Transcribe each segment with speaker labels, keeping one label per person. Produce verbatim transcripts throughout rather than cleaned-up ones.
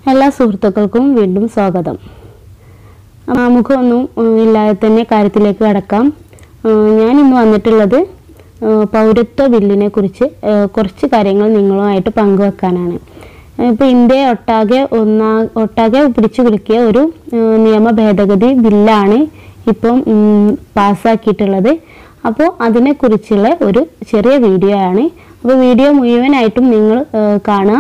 Speaker 1: എല്ലാ സുഹൃത്തുക്കൾക്കും വീണ്ടും സ്വാഗതം. ആമുഖമൊന്നും ഇല്ലാതെ തന്നെ കാര്യത്തിലേക്ക് കടക്കാം. ഞാൻ ഇന്ന് വന്നിട്ടുള്ളത് പൗരത്വ ബില്ലിനെ കുറിച്ച് കുറച്ച് കാര്യങ്ങൾ നിങ്ങളുമായിട്ട് പങ്കുവെക്കാനാണ്. ഇപ്പോൾ ഇന്ത്യ ഒട്ടാകെ ഒന്നാ ഒട്ടാകെ പിടിച്ചു കുലുക്കിയ ഒരു നിയമ ഭേദഗതി ബില്ലാണ് ഇപ്പം പാസ്സാക്കിയിട്ടുള്ളത്. അപ്പോൾ അതിനെക്കുറിച്ചുള്ള ഒരു ചെറിയ വീഡിയോ ആണ്. അപ്പോൾ വീഡിയോ മുഴുവനായിട്ടും നിങ്ങൾ കാണാം.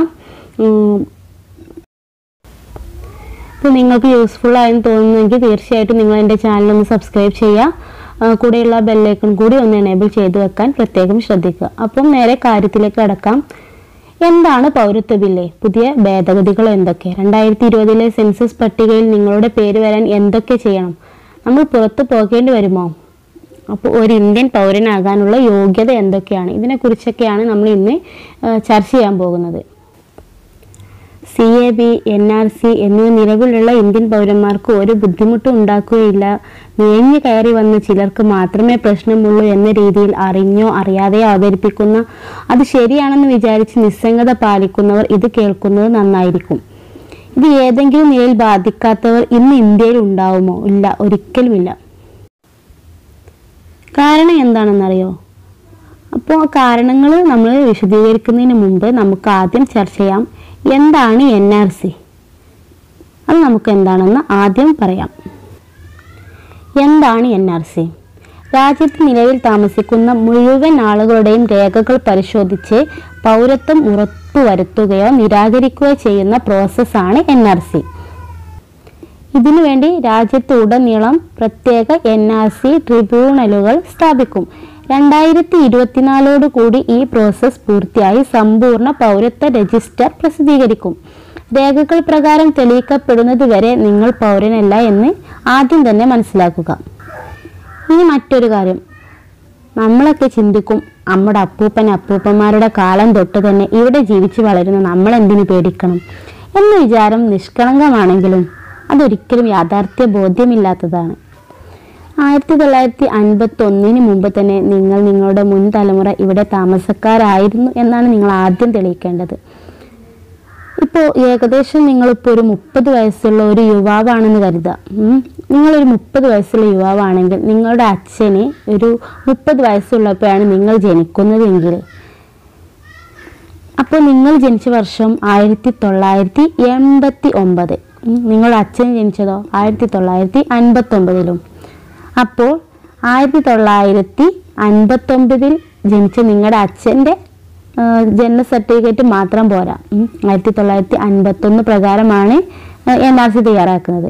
Speaker 1: അപ്പോൾ നിങ്ങൾക്ക് യൂസ്ഫുൾ ആയെന്ന് തോന്നുന്നെങ്കിൽ തീർച്ചയായിട്ടും നിങ്ങൾ എൻ്റെ ചാനലൊന്ന് സബ്സ്ക്രൈബ് ചെയ്യുക. കൂടെയുള്ള ബെല്ലൈക്കൺ കൂടി ഒന്ന് എനേബിൾ ചെയ്ത് വെക്കാൻ പ്രത്യേകം ശ്രദ്ധിക്കുക. അപ്പം നേരെ കാര്യത്തിലേക്ക് കടക്കാം. എന്താണ് പൗരത്വ ബില്ല്? പുതിയ ഭേദഗതികൾ എന്തൊക്കെ? രണ്ടായിരത്തി ഇരുപതിലെ സെൻസസ് പട്ടികയിൽ നിങ്ങളുടെ പേര് വരാൻ എന്തൊക്കെ ചെയ്യണം? നമ്മൾ പുറത്തു പോകേണ്ടി വരുമോ? അപ്പോൾ ഒരു ഇന്ത്യൻ പൗരനാകാനുള്ള യോഗ്യത എന്തൊക്കെയാണ്? ഇതിനെക്കുറിച്ചൊക്കെയാണ് നമ്മൾ ഇന്ന് ചർച്ച ചെയ്യാൻ പോകുന്നത്. C A B, N R C എന്നിവ നിലവിലുള്ള ഇന്ത്യൻ പൗരന്മാർക്ക് ഒരു ബുദ്ധിമുട്ടും ഉണ്ടാക്കുകയില്ല. നുഴഞ്ഞു കയറി വന്ന ചിലർക്ക് മാത്രമേ പ്രശ്നമുള്ളൂ എന്ന രീതിയിൽ അറിഞ്ഞോ അറിയാതെയോ അവതരിപ്പിക്കുന്ന, അത് ശരിയാണെന്ന് വിചാരിച്ച് നിസ്സംഗത പാലിക്കുന്നവർ ഇത് കേൾക്കുന്നത് നന്നായിരിക്കും. ഇത് ഏതെങ്കിലും നിലയിൽ ബാധിക്കാത്തവർ ഇന്ന് ഇന്ത്യയിൽ ഉണ്ടാവുമോ? ഇല്ല, ഒരിക്കലുമില്ല. കാരണം എന്താണെന്നറിയോ? അപ്പോൾ കാരണങ്ങൾ നമ്മൾ വിശദീകരിക്കുന്നതിന് മുമ്പ് നമുക്ക് ആദ്യം ചർച്ച ചെയ്യാം, എന്താണ് എൻ ആർ സി? അത് നമുക്ക് എന്താണെന്ന് ആദ്യം പറയാം. എന്താണ് എൻ ആർ സി? രാജ്യത്ത് നിലവിൽ താമസിക്കുന്ന മുഴുവൻ ആളുകളുടെയും രേഖകൾ പരിശോധിച്ച് പൗരത്വം ഉറപ്പുവരുത്തുകയോ നിരാകരിക്കുകയോ ചെയ്യുന്ന പ്രോസസ്സാണ് എൻ ആർ സി. ഇതിനുവേണ്ടി രാജ്യത്ത് ഉടനീളം പ്രത്യേക എൻ ആർ സി ട്രിബ്യൂണലുകൾ സ്ഥാപിക്കും. രണ്ടായിരത്തി ഇരുപത്തിനാലോട് കൂടി ഈ പ്രോസസ് പൂർത്തിയായി സമ്പൂർണ്ണ പൗരത്വ രജിസ്റ്റർ പ്രസിദ്ധീകരിക്കും. രേഖകൾ പ്രകാരം തെളിയിക്കപ്പെടുന്നത് വരെ നിങ്ങൾ പൗരനല്ല എന്ന് ആദ്യം തന്നെ മനസ്സിലാക്കുക. ഇനി മറ്റൊരു കാര്യം, നമ്മളൊക്കെ ചിന്തിക്കും, നമ്മുടെ അപ്പൂപ്പൻ അപ്പൂപ്പന്മാരുടെ കാലം തൊട്ട് തന്നെ ഇവിടെ ജീവിച്ച് വളരുന്ന നമ്മൾ എന്തിനു പേടിക്കണം എന്ന വിചാരം നിഷ്കളങ്കമാണെങ്കിലും അതൊരിക്കലും യാഥാർത്ഥ്യ ബോധ്യമില്ലാത്തതാണ്. ആയിരത്തി തൊള്ളായിരത്തി അൻപത്തി ഒന്നിന് മുമ്പ് തന്നെ നിങ്ങൾ നിങ്ങളുടെ മുൻ തലമുറ ഇവിടെ താമസക്കാരായിരുന്നു എന്നാണ് നിങ്ങൾ ആദ്യം തെളിയിക്കേണ്ടത്. ഇപ്പോൾ ഏകദേശം നിങ്ങളിപ്പോൾ ഒരു മുപ്പത് വയസ്സുള്ള ഒരു യുവാവാണെന്ന് കരുതുക. നിങ്ങളൊരു മുപ്പത് വയസ്സുള്ള യുവാവാണെങ്കിൽ നിങ്ങളുടെ അച്ഛന് ഒരു മുപ്പത് വയസ്സുള്ളപ്പോഴാണ് നിങ്ങൾ ജനിക്കുന്നതെങ്കിൽ, അപ്പോൾ നിങ്ങൾ ജനിച്ച വർഷം ആയിരത്തി തൊള്ളായിരത്തി എൺപത്തി ഒമ്പത്, നിങ്ങളുടെ അച്ഛൻ ജനിച്ചതോ ആയിരത്തി തൊള്ളായിരത്തി അൻപത്തി ഒമ്പതിലും. അപ്പോൾ ആയിരത്തി തൊള്ളായിരത്തി അൻപത്തൊമ്പതിൽ ജനിച്ച നിങ്ങളുടെ അച്ഛൻ്റെ ജനന സർട്ടിഫിക്കറ്റ് മാത്രം പോരാ. ആയിരത്തി തൊള്ളായിരത്തി അൻപത്തൊന്ന് പ്രകാരമാണ് എൻ ആർ സി തയ്യാറാക്കുന്നത്.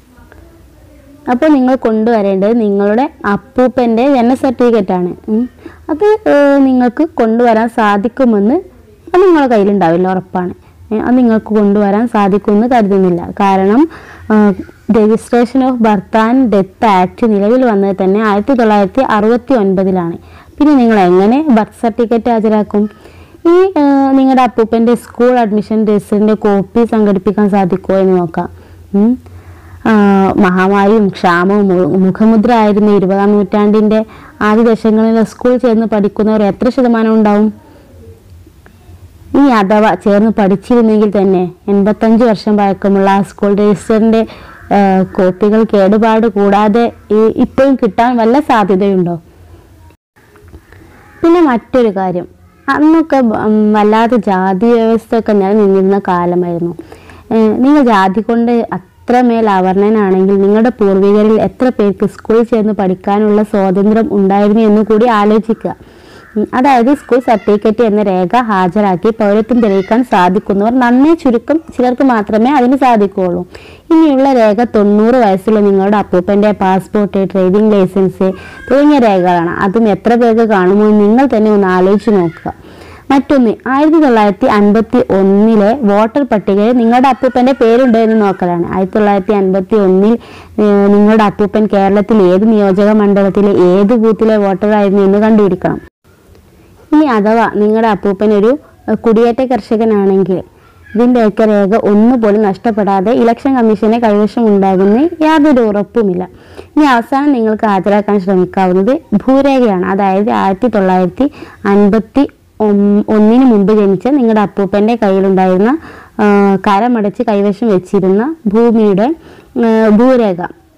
Speaker 1: അപ്പോൾ നിങ്ങൾ കൊണ്ടുവരേണ്ടത് നിങ്ങളുടെ അപ്പൂപ്പൻ്റെ ജനന സർട്ടിഫിക്കറ്റാണ്. അത് നിങ്ങൾക്ക് കൊണ്ടുവരാൻ സാധിക്കുമെന്ന് അത് നിങ്ങളുടെ കയ്യിലുണ്ടാവില്ല, ഉറപ്പാണ്. അത് നിങ്ങൾക്ക് കൊണ്ടുവരാൻ സാധിക്കുമെന്ന് കരുതുന്നില്ല. കാരണം registration of birth and death act നിലവിൽ വന്നത് തന്നെ ആയിരത്തി തൊള്ളായിരത്തി അറുപത്തി ഒൻപതിലാണ്. പിന്നെ നിങ്ങൾ എങ്ങനെ ബർത്ത് സർട്ടിഫിക്കറ്റ് ഹാജരാക്കും? ഈ നിങ്ങളുടെ അപ്പൂപ്പൻ്റെ സ്കൂൾ അഡ്മിഷൻ രജിസ്റ്ററിൻ്റെ കോപ്പി സംഘടിപ്പിക്കാൻ സാധിക്കുമോ എന്ന് നോക്കാം. മഹാമാരിയും ക്ഷാമവും മുഖമുദ്ര ആയിരുന്ന ഇരുപതാം നൂറ്റാണ്ടിൻ്റെ ആദ്യ ദശകങ്ങളിൽ സ്കൂൾ ചേർന്ന് പഠിക്കുന്നവർ എത്ര ശതമാനം ഉണ്ടാവും? ഇനി അഥവാ ചേർന്ന് പഠിച്ചിരുന്നെങ്കിൽ തന്നെ എൺപത്തഞ്ച് വർഷം പഴക്കമുള്ള ആ സ്കൂൾ രജിസ്റ്ററിൻ്റെ കോപ്പികൾ കേടുപാട് കൂടാതെ ഇപ്പോഴും കിട്ടാൻ വല്ല സാധ്യതയുണ്ടോ? പിന്നെ മറ്റൊരു കാര്യം, അന്നൊക്കെ വല്ലാതെ ജാതി വ്യവസ്ഥ ഒക്കെ നിലനിന്നിരുന്ന കാലമായിരുന്നു. നിങ്ങൾ ജാതി കൊണ്ട് അത്രമേൽ അവർണനാണെങ്കിൽ നിങ്ങളുടെ പൂർവികരിൽ എത്ര പേർക്ക് സ്കൂളിൽ ചേർന്ന് പഠിക്കാനുള്ള സ്വാതന്ത്ര്യം ഉണ്ടായിരുന്നു എന്ന് കൂടി ആലോചിക്കുക. അതായത് സ്കൂൾ സർട്ടിഫിക്കറ്റ് എന്ന രേഖ ഹാജരാക്കി പൗരത്വം തെളിയിക്കാൻ സാധിക്കുന്നവർ നന്നേ ചുരുക്കം ചിലർക്ക് മാത്രമേ അതിന് സാധിക്കുകയുള്ളൂ. ഇനിയുള്ള രേഖ തൊണ്ണൂറ് വയസ്സുള്ള നിങ്ങളുടെ അപ്പൂപ്പൻ്റെ പാസ്പോർട്ട്, ഡ്രൈവിംഗ് ലൈസൻസ് തുടങ്ങിയ രേഖകളാണ്. അതും എത്ര പേർക്ക് കാണുമോ നിങ്ങൾ തന്നെ ഒന്ന് ആലോചിച്ച് നോക്കുക. മറ്റൊന്ന്, ആയിരത്തി തൊള്ളായിരത്തി അൻപത്തി ഒന്നിലെ വോട്ടർ പട്ടികയിൽ നിങ്ങളുടെ അപ്പൂപ്പൻ്റെ പേരുണ്ടോ എന്ന് നോക്കലാണ്. ആയിരത്തി തൊള്ളായിരത്തി അൻപത്തി ഒന്നിൽ നിങ്ങളുടെ അപ്പൂപ്പൻ കേരളത്തിൽ ഏത് നിയോജക മണ്ഡലത്തിലെ ഏത് ബൂത്തിലെ വോട്ടറായിരുന്നു എന്ന് കണ്ടുപിടിക്കണം. ഇനി അഥവാ നിങ്ങളുടെ അപ്പൂപ്പൻ ഒരു കുടിയേറ്റ കർഷകനാണെങ്കിൽ ഇതിൻ്റെയൊക്കെ രേഖ ഒന്നുപോലും നഷ്ടപ്പെടാതെ ഇലക്ഷൻ കമ്മീഷനെ കൈവശം ഉണ്ടാകുന്ന യാതൊരു ഉറപ്പുമില്ല. ഇനി അവസാനം നിങ്ങൾക്ക് ഹാജരാക്കാൻ ശ്രമിക്കാവുന്നത് ഭൂരേഖയാണ്. അതായത് ആയിരത്തി തൊള്ളായിരത്തി അൻപത്തി ഒന്നിന് മുമ്പ് ജനിച്ച നിങ്ങളുടെ അപ്പൂപ്പൻ്റെ കയ്യിലുണ്ടായിരുന്ന കരമടച്ച് കൈവശം വെച്ചിരുന്ന ഭൂമിയുടെ ഭൂരേഖ.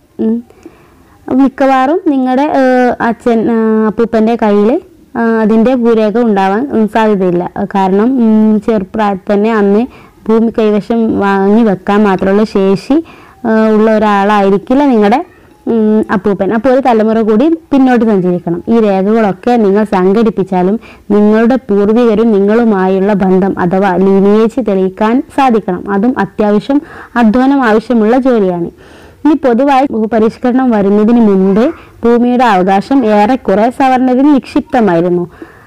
Speaker 1: മിക്കവാറും നിങ്ങളുടെ അച്ഛൻ അപ്പൂപ്പൻ്റെ കയ്യിൽ അതിൻ്റെ ഭൂരേഖ ഉണ്ടാവാൻ സാധ്യതയില്ല. കാരണം ചെറുപ്രായത്തിൽ തന്നെ അന്ന് ഭൂമി കൈവശം വാങ്ങി വെക്കാൻ മാത്രമുള്ള ശേഷി ഉള്ള ഒരാളായിരിക്കില്ല നിങ്ങളുടെ അപ്പൂപ്പൻ. അപ്പോൾ ഒരു തലമുറ കൂടി പിന്നോട്ട് സഞ്ചരിക്കണം. ഈ രേഖകളൊക്കെ നിങ്ങൾ സംഘടിപ്പിച്ചാലും നിങ്ങളുടെ പൂർവികരും നിങ്ങളുമായുള്ള ബന്ധം അഥവാ ലീനിയേജ് തെളിയിക്കാൻ സാധിക്കണം. അതും അത്യാവശ്യം അധ്വാനം ആവശ്യമുള്ള ജോലിയാണ്. ഇനി പൊതുവായി ഭൂപരിഷ്കരണം വരുന്നതിന് മുമ്പ് ഭൂമിയുടെ അവകാശം ഏറെക്കുറെ സവർണരിൽ നിക്ഷിപ്തമായിരുന്നു.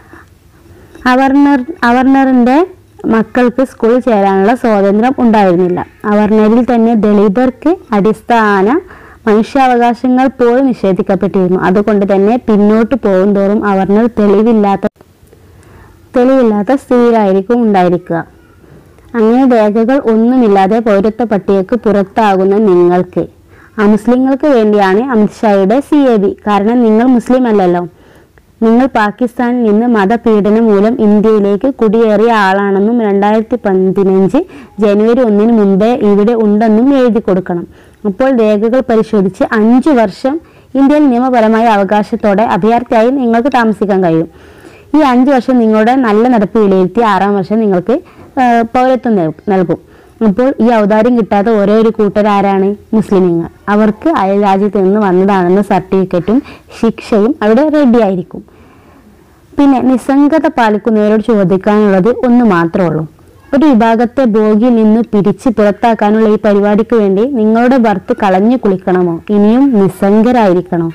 Speaker 1: അവർണർ അവർണറിന്റെ മക്കൾക്ക് സ്കൂളിൽ ചേരാനുള്ള സ്വാതന്ത്ര്യം ഉണ്ടായിരുന്നില്ല. അവർണരിൽ തന്നെ ദളിതർക്ക് അടിസ്ഥാന മനുഷ്യാവകാശങ്ങൾ പോലും നിഷേധിക്കപ്പെട്ടിരുന്നു. അതുകൊണ്ട് തന്നെ പിന്നോട്ട് പോകും തോറും അവർണർ തെളിവില്ലാത്ത തെളിവില്ലാത്ത സ്ഥിതിയിലായിരിക്കും ഉണ്ടായിരിക്കുക. അങ്ങനെ രേഖകൾ ഒന്നുമില്ലാതെ പൗരത്വ പട്ടികക്ക് പുറത്താകുന്ന നിങ്ങൾക്ക്, അമുസ്ലിങ്ങൾക്ക് വേണ്ടിയാണ് അമിത്ഷായുടെ സി എ ബി. കാരണം നിങ്ങൾ മുസ്ലിം അല്ലല്ലോ. നിങ്ങൾ പാകിസ്ഥാനിൽ നിന്ന് മതപീഡനം മൂലം ഇന്ത്യയിലേക്ക് കുടിയേറിയ ആളാണെന്നും രണ്ടായിരത്തി പതിനഞ്ച് ജനുവരി ഒന്നിന് മുമ്പേ ഇവിടെ ഉണ്ടെന്നും എഴുതി കൊടുക്കണം. അപ്പോൾ രേഖകൾ പരിശോധിച്ച് അഞ്ചു വർഷം ഇന്ത്യയിൽ നിയമപരമായ അവകാശത്തോടെ അഭയാർത്ഥിയായി നിങ്ങൾക്ക് താമസിക്കാൻ കഴിയും. ഈ അഞ്ചു വർഷം നിങ്ങളുടെ നല്ല നടപ്പ് വിലയിരുത്തി ആറാം വർഷം നിങ്ങൾക്ക് പൗരത്വം നൽകും. അപ്പോൾ ഈ ഔദാര്യം കിട്ടാത്ത ഓരോ ഒരു കൂട്ടരാരാണ്? മുസ്ലിമീങ്ങൾ. അവർക്ക് അയൽ രാജ്യത്ത് നിന്ന് വന്നതാണെന്ന സർട്ടിഫിക്കറ്റും ശിക്ഷയും അവിടെ റെഡി ആയിരിക്കും. പിന്നെ നിസ്സംഗത പാലിക്കുന്നവരോട് ചോദിക്കാനുള്ളത് ഒന്ന് മാത്രമേ ഉള്ളൂ. ഒരു വിഭാഗത്തെ ബോഗിയിൽ നിന്ന് പിരിച്ച് പുറത്താക്കാനുള്ള ഈ പരിപാടിക്ക് വേണ്ടി നിങ്ങളുടെ ഭർത്ത് കളഞ്ഞു കുളിക്കണമോ? ഇനിയും നിസ്സംഗരായിരിക്കണോ?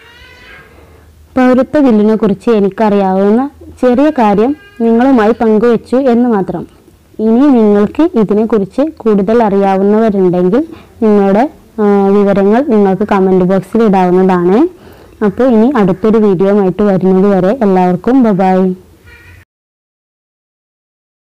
Speaker 1: പൗരത്വ ബില്ലിനെ കുറിച്ച് എനിക്കറിയാവുന്ന ചെറിയ കാര്യം നിങ്ങളുമായി പങ്കുവച്ചു എന്ന് മാത്രം. ഇനി നിങ്ങൾക്ക് ഇതിനെക്കുറിച്ച് കൂടുതൽ അറിയാവുന്നവരുണ്ടെങ്കിൽ നിങ്ങളുടെ വിവരങ്ങൾ നിങ്ങൾക്ക് കമൻറ്റ് ബോക്സിൽ ഇടാവുന്നതാണ്. അപ്പോൾ ഇനി അടുത്തൊരു വീഡിയോ ആയിട്ട് വരുന്നത് വരെ എല്ലാവർക്കും ബൈ.